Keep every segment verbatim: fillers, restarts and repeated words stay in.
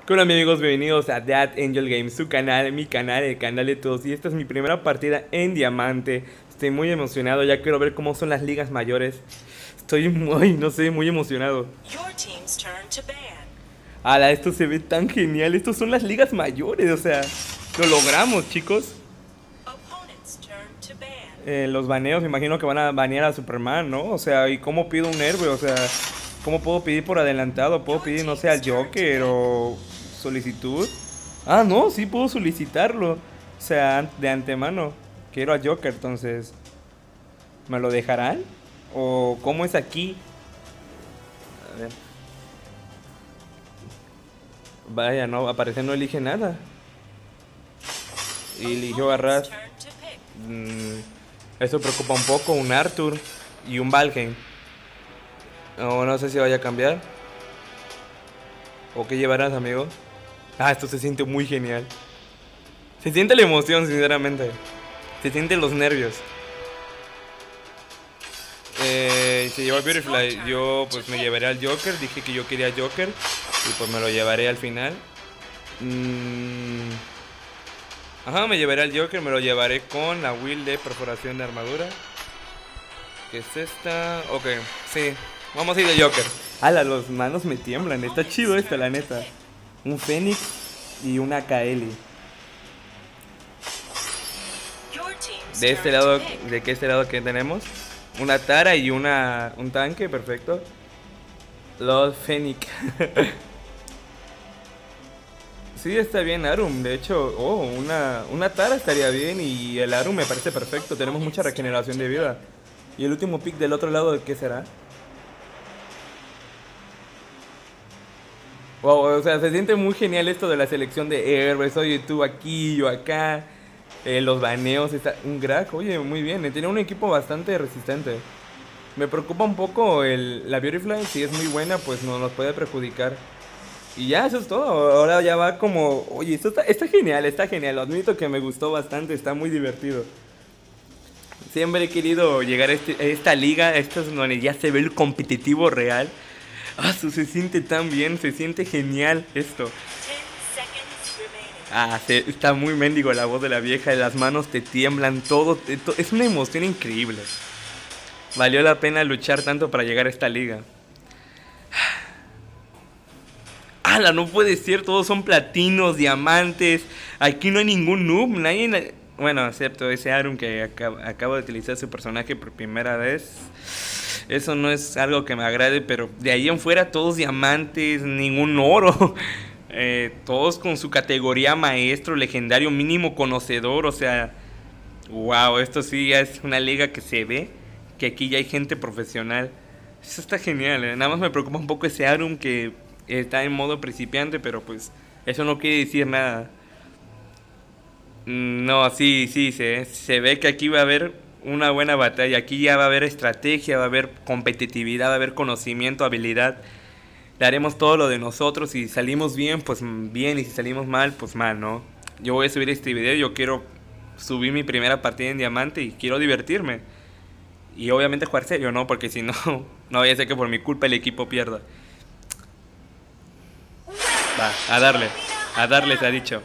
Hola mis amigos, bienvenidos a That Angel Games, su canal, mi canal, el canal de todos. Y esta es mi primera partida en Diamante. Estoy muy emocionado, ya quiero ver cómo son las ligas mayores. Estoy muy, no sé, muy emocionado. Ala, esto se ve tan genial, estos son las ligas mayores, o sea, lo logramos, chicos. Eh, los baneos, me imagino que van a banear a Superman, ¿no? O sea, ¿y cómo pido un héroe? O sea, ¿cómo puedo pedir por adelantado? ¿Puedo pedir, no sé, al Joker o solicitud? Ah, no, sí puedo solicitarlo. O sea, de antemano. Quiero a Joker, entonces, ¿me lo dejarán? ¿O cómo es aquí? A ver. Vaya, no, aparece no elige nada. Y eligió a Raz. Mm, eso preocupa un poco, un Arthur y un Valheim. No, no sé si vaya a cambiar. ¿O qué llevarás, amigo? Ah, esto se siente muy genial. Se siente la emoción, sinceramente. Se sienten los nervios. Eh, se lleva Beautifly. Yo pues me llevaré al Joker. Dije que yo quería Joker. Y pues me lo llevaré al final. Mm. Ajá, me llevaré al Joker. Me lo llevaré con la Will de perforación de armadura. ¿Qué es esta? Ok, sí. Vamos a ir de Joker. Ala, los manos me tiemblan. Está chido esta, la neta. Un Fénix y una Kaeli. De este lado, ¿de qué este lado que tenemos? Una Tara y una un tanque, perfecto. Los Fénix. Sí, está bien Arum. De hecho, oh, una, una Tara estaría bien y el Arum me parece perfecto. Tenemos mucha regeneración de vida. ¿Y el último pick del otro lado qué será? Wow, o sea, se siente muy genial esto de la selección de héroes. Oye, tú aquí, yo acá. Eh, los baneos, está un crack. Oye, muy bien. Tiene un equipo bastante resistente. Me preocupa un poco el, la Beautifly. Si es muy buena, pues no nos puede perjudicar. Y ya, eso es todo. Ahora ya va como... Oye, esto está, está genial, está genial. Lo admito que me gustó bastante, está muy divertido. Siempre he querido llegar a, este, a esta liga. Esto es donde ya se ve el competitivo real. Ah, eso se siente tan bien, se siente genial esto. Ah, se, está muy mendigo la voz de la vieja, las manos te tiemblan, todo, te, to, es una emoción increíble. Valió la pena luchar tanto para llegar a esta liga. ¡Hala! No puede ser, todos son platinos, diamantes. Aquí no hay ningún noob, nadie... Bueno, excepto ese Arum que acaba, acaba de utilizar su personaje por primera vez. Eso no es algo que me agrade, pero de ahí en fuera todos diamantes, ningún oro. Eh, todos con su categoría maestro, legendario, mínimo conocedor. O sea, wow, esto sí ya es una liga que se ve que aquí ya hay gente profesional. Eso está genial, ¿eh? Nada más me preocupa un poco ese Arum que está en modo principiante, pero pues eso no quiere decir nada. No, sí, sí, se, se ve que aquí va a haber una buena batalla. Aquí ya va a haber estrategia, va a haber competitividad, va a haber conocimiento, habilidad. Le haremos todo lo de nosotros. Si salimos bien, pues bien. Y si salimos mal, pues mal, ¿no? Yo voy a subir este video. Yo quiero subir mi primera partida en Diamante y quiero divertirme. Y obviamente jugar serio, ¿no? Porque si no, no vaya a ser que por mi culpa el equipo pierda. Va, a darle. A darle se ha dicho.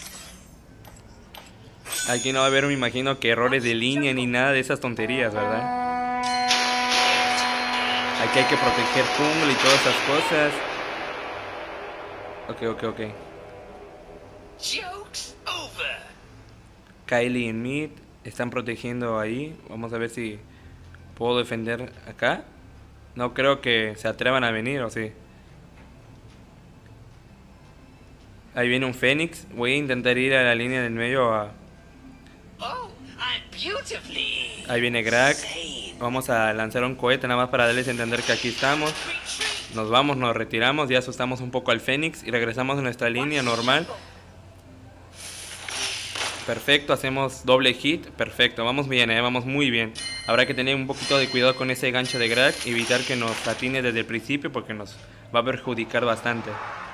Aquí no va a haber, me imagino, que errores de línea ni nada de esas tonterías, ¿verdad? Aquí hay que proteger jungle y todas esas cosas. Ok, ok, ok. Kylie y Mid están protegiendo ahí. Vamos a ver si puedo defender acá. No creo que se atrevan a venir, ¿o sí? Ahí viene un Fénix. Voy a intentar ir a la línea del medio a... Ahí viene Greg. Vamos a lanzar un cohete nada más para darles a entender que aquí estamos. Nos vamos, nos retiramos. Ya asustamos un poco al Fénix y regresamos a nuestra línea normal. Perfecto, hacemos doble hit. Perfecto, vamos bien, eh, vamos muy bien. Habrá que tener un poquito de cuidado con ese gancho de Greg. Evitar que nos atine desde el principio porque nos va a perjudicar bastante.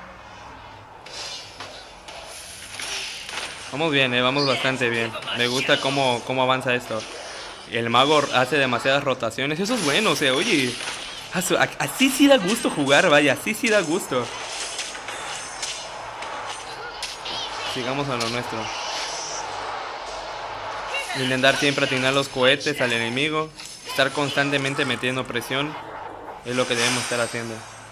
Vamos bien, eh, vamos bastante bien. Me gusta cómo, cómo avanza esto. El mago hace demasiadas rotaciones. Eso es bueno, o sea, oye. Así sí da gusto jugar, vaya, así sí da gusto. sigamos a lo nuestro. Intentar siempre atinar los cohetes al enemigo. Estar constantemente metiendo presión. Es lo que debemos estar haciendo.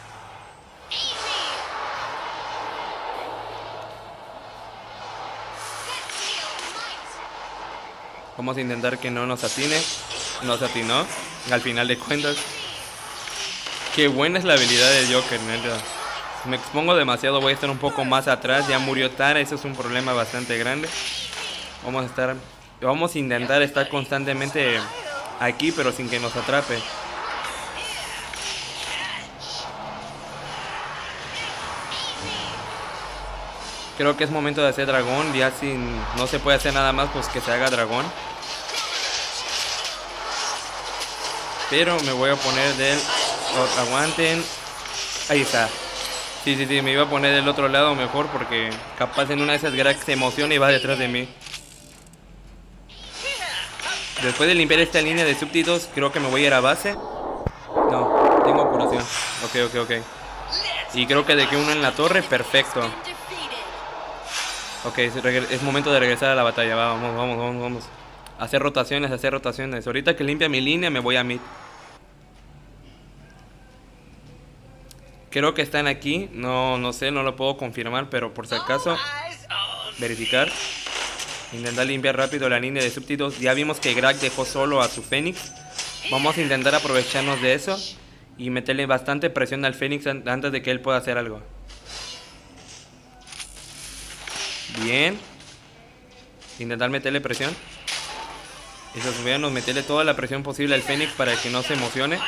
Vamos a intentar que no nos atine. Nos atinó. Al final de cuentas. Qué buena es la habilidad del Joker, neta. Si me expongo demasiado voy a estar un poco más atrás. Ya murió Tara. Eso es un problema bastante grande. Vamos a estar... Vamos a intentar estar constantemente aquí, pero sin que nos atrape. Creo que es momento de hacer dragón. Ya si no se puede hacer nada más, pues que se haga dragón. Pero me voy a poner del... Oh, aguanten. Ahí está. Sí, sí, sí, me iba a poner del otro lado mejor, porque capaz en una de esas Grack se emociona y va detrás de mí. Después de limpiar esta línea de súbditos, creo que me voy a ir a base. No, tengo curación. Ok, ok, ok. Y creo que dejé uno en la torre, perfecto. Ok, es momento de regresar a la batalla. Va, vamos, vamos, vamos, vamos. Hacer rotaciones, hacer rotaciones. Ahorita que limpia mi línea me voy a mid. Creo que están aquí. No, no sé, no lo puedo confirmar, pero por si acaso, verificar. Intentar limpiar rápido la línea de súbditos. Ya vimos que Grack dejó solo a su Fénix. Vamos a intentar aprovecharnos de eso y meterle bastante presión al Fénix antes de que él pueda hacer algo. Bien. Intentar meterle presión. Eso es bueno, meterle toda la presión posible al Fénix para que no se emocione.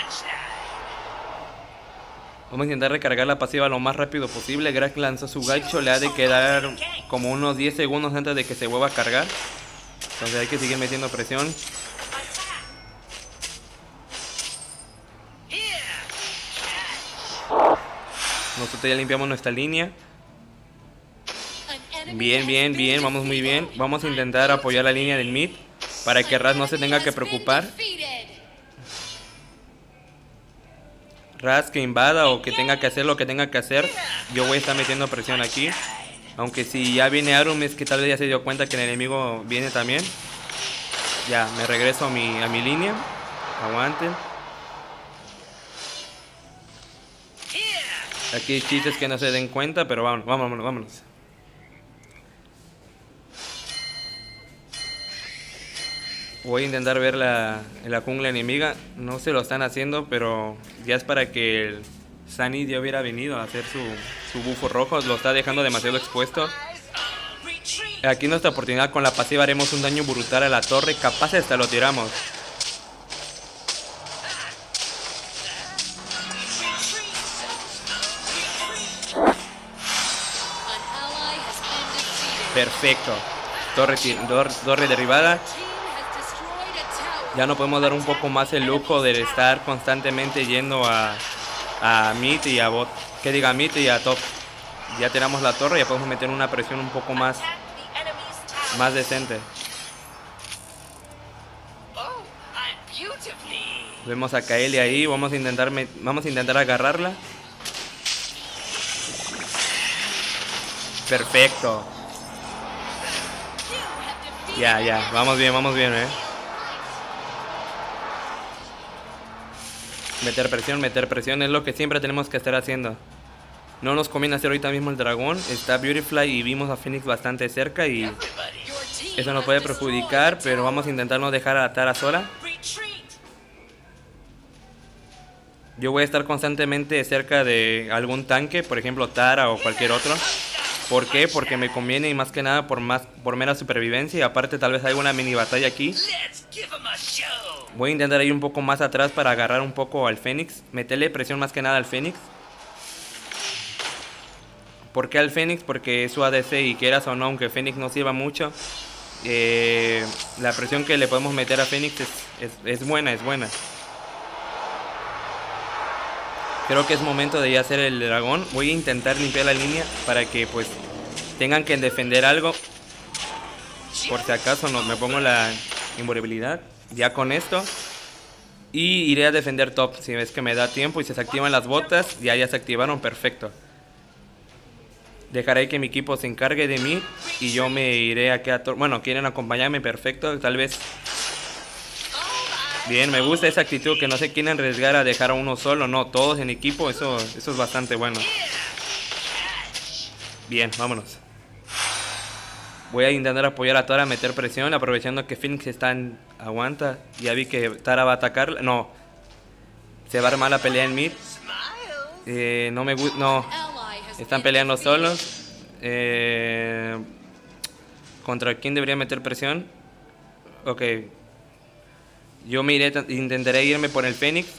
Vamos a intentar recargar la pasiva lo más rápido posible. Grack lanzó su gancho, le ha de quedar como unos diez segundos antes de que se vuelva a cargar. Entonces hay que seguir metiendo presión. Nosotros ya limpiamos nuestra línea. Bien, bien, bien, vamos muy bien. Vamos a intentar apoyar la línea del mid para que Raz no se tenga que preocupar. Raz que invada o que tenga que hacer lo que tenga que hacer. Yo voy a estar metiendo presión aquí. Aunque si ya viene Arum es que tal vez ya se dio cuenta que el enemigo viene también. Ya, me regreso a mi, a mi línea. Aguanten. Aquí hay chistes que no se den cuenta, pero vámonos, vámonos, vámonos. Voy a intentar ver la, la jungla enemiga. No se lo están haciendo, pero ya es para que el Sunny ya hubiera venido a hacer su, su bufo rojo. Lo está dejando demasiado expuesto. Aquí nuestra oportunidad con la pasiva haremos un daño brutal a la torre. Capaz hasta lo tiramos. Perfecto. Torre, torre, torre derribada. Ya no podemos dar un poco más el lujo de estar constantemente yendo a, a mid y a bot. Que diga mid y a top. Ya tiramos la torre, ya podemos meter una presión un poco más, más decente. Vemos a Kaeli ahí, vamos a intentar, vamos a intentar agarrarla. Perfecto. Ya, ya, vamos bien, vamos bien, eh. Meter presión, meter presión es lo que siempre tenemos que estar haciendo. No nos conviene hacer ahorita mismo el dragón. Está Beautifly y vimos a Phoenix bastante cerca y eso nos puede perjudicar, pero vamos a intentar no dejar a Tara sola. Yo voy a estar constantemente cerca de algún tanque, por ejemplo Tara o cualquier otro. ¿Por qué? Porque me conviene y más que nada por, más, por mera supervivencia. Y aparte tal vez hay una mini batalla aquí. Voy a intentar ir un poco más atrás para agarrar un poco al Fénix. Meterle presión más que nada al Fénix. ¿Por qué al Fénix? Porque es su A D C y quieras o no, aunque Fénix no sirva mucho, eh, la presión que le podemos meter a Fénix es, es, es buena, es buena. Creo que es momento de ya hacer el dragón. Voy a intentar limpiar la línea para que pues tengan que defender algo. Por si acaso no me pongo la invulnerabilidad. Ya con esto. Y iré a defender top si ves que me da tiempo y se activan las botas. Ya ya se activaron, perfecto. Dejaré que mi equipo se encargue de mí y yo me iré aquí a... Bueno, quieren acompañarme, perfecto, tal vez... Bien, me gusta esa actitud que no se quieren arriesgar a dejar a uno solo, no, todos en equipo, eso, eso es bastante bueno. Bien, vámonos. Voy a intentar apoyar a Tara, meter presión, aprovechando que Phoenix está en... Aguanta, ya vi que Tara va a atacar, no. Se va a armar la pelea en mid. Eh, no me gusta, no. Están peleando solos. Eh, ¿Contra quién debería meter presión? Ok. Yo me iré, intentaré irme por el Fénix.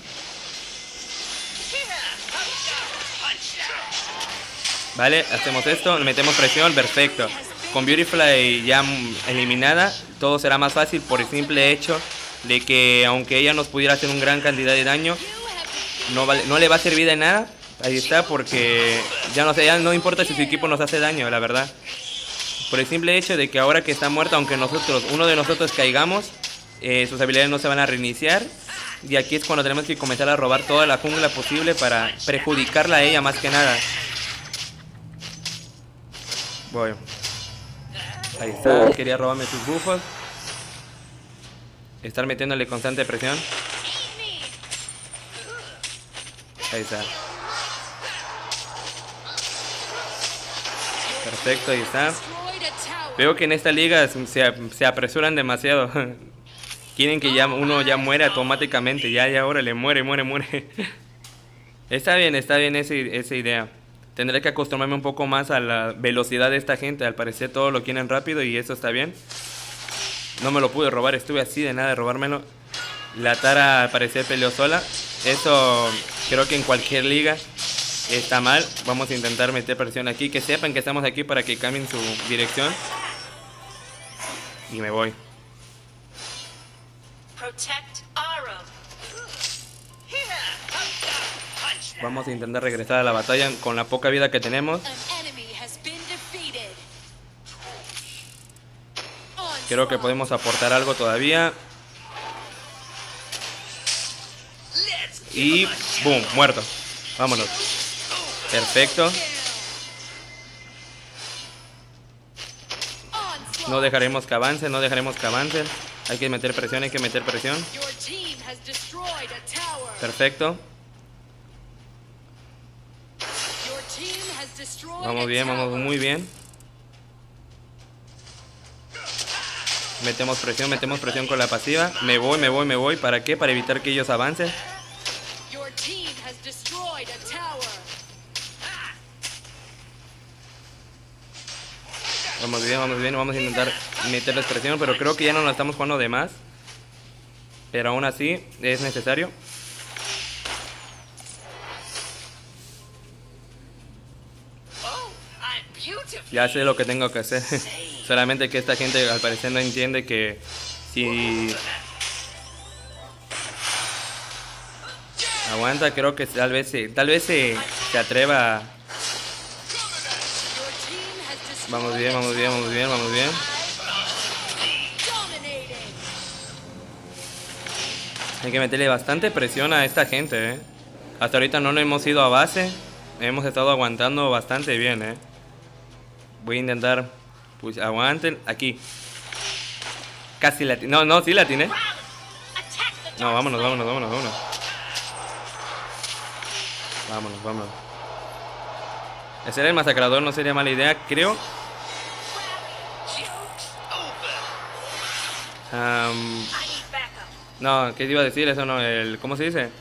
Vale, hacemos esto, metemos presión, perfecto. Con Beautifly ya eliminada, todo será más fácil por el simple hecho de que aunque ella nos pudiera hacer una gran cantidad de daño, no, vale, no le va a servir de nada. Ahí está, porque ya no sé, ya no importa si su equipo nos hace daño, la verdad. Por el simple hecho de que ahora que está muerta, aunque nosotros, uno de nosotros caigamos, eh, sus habilidades no se van a reiniciar. Y aquí es cuando tenemos que comenzar a robar toda la jungla posible para perjudicarla a ella más que nada. Voy. Ahí está, quería robarme sus buffos. Estar metiéndole constante presión. Ahí está. Perfecto, ahí está. Veo que en esta liga se, se apresuran demasiado. Quieren que ya uno ya muera automáticamente. Ya, ya, ahora le muere, muere, muere. Está bien, está bien ese, esa idea. Tendré que acostumbrarme un poco más a la velocidad de esta gente. Al parecer todo lo quieren rápido y eso está bien. No me lo pude robar, estuve así de nada de robármelo. La Tara al parecer peleó sola. Eso creo que en cualquier liga está mal. Vamos a intentar meter presión aquí. Que sepan que estamos aquí para que cambien su dirección. Y me voy. Vamos a intentar regresar a la batalla con la poca vida que tenemos. Creo que podemos aportar algo todavía. Y boom, muerto. Vámonos. Perfecto. No dejaremos que avance, no dejaremos que avance. Hay que meter presión, hay que meter presión. Perfecto. Vamos bien, vamos muy bien. Metemos presión, metemos presión con la pasiva. Me voy, me voy, me voy. ¿Para qué? Para evitar que ellos avancen. Vamos bien, vamos bien. Vamos a intentar meterles presión, pero creo que ya no nos estamos jugando de más. Pero aún así es necesario. Ya sé lo que tengo que hacer. Solamente que esta gente al parecer no entiende que si... Aguanta, creo que tal vez se, tal vez se, se atreva. Vamos bien, vamos bien, vamos bien, vamos bien. Hay que meterle bastante presión a esta gente, ¿eh? Hasta ahorita no nos hemos ido a base. Hemos estado aguantando bastante bien, ¿eh? Voy a intentar... Pues aguanten. Aquí. Casi la... No, no, sí la tiene. No, vámonos, vámonos, vámonos, vámonos. Vámonos, vámonos. Hacer el masacrador no sería mala idea, creo. Um, no, ¿qué te iba a decir? Eso no, el... ¿Cómo se dice?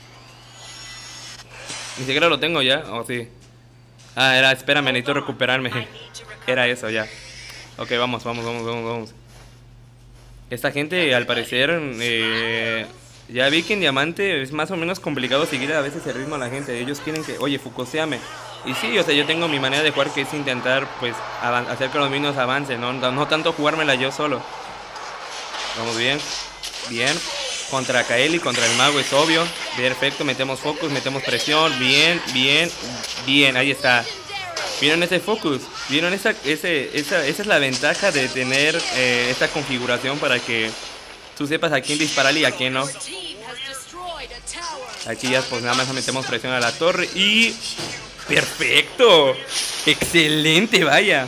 Ni siquiera lo tengo ya, ¿o sí? Ah, era, espérame, necesito recuperarme. Era eso, ya. Ok, vamos, vamos, vamos, vamos, vamos. Esta gente, al parecer, eh, ya vi que en Diamante es más o menos complicado seguir a veces el ritmo a la gente. Ellos quieren que, oye, fucoseame. Y sí, o sea, yo tengo mi manera de jugar, que es intentar, pues, hacer que los minions avancen, ¿no? No tanto jugármela yo solo. Vamos bien, bien. Contra Kaeli, contra el mago es obvio. Perfecto, metemos focus, metemos presión. Bien, bien, bien, ahí está. ¿Vieron ese focus? ¿Vieron esa, ese, esa, esa es la ventaja de tener eh, esta configuración para que tú sepas a quién disparar y a quién no? Aquí ya pues nada más metemos presión a la torre y Perfecto. Excelente, vaya.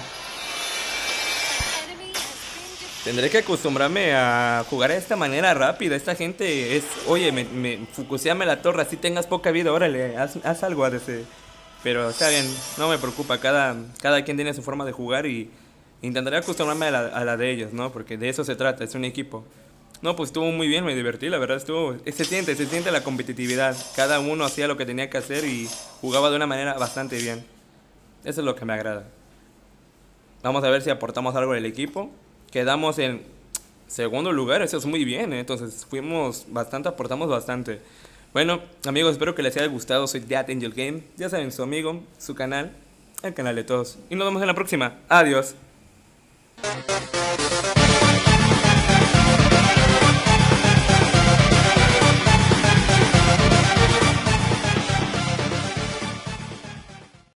Tendré que acostumbrarme a jugar de esta manera rápida. Esta gente es, oye, me, me fukuseame la torre, así tengas poca vida, órale, haz, haz algo a ese. Pero está bien, no me preocupa, cada, cada quien tiene su forma de jugar y intentaré acostumbrarme a la, a la de ellos, ¿no? Porque de eso se trata, es un equipo. No, pues estuvo muy bien, me divertí, la verdad estuvo... Se siente, se siente la competitividad. Cada uno hacía lo que tenía que hacer y jugaba de una manera bastante bien. Eso es lo que me agrada. Vamos a ver si aportamos algo al equipo. Quedamos en segundo lugar, eso es muy bien, ¿eh? Entonces fuimos bastante, aportamos bastante. Bueno, amigos, espero que les haya gustado. Soy Dead Angel Game. Ya saben, su amigo, su canal, el canal de todos. Y nos vemos en la próxima. Adiós.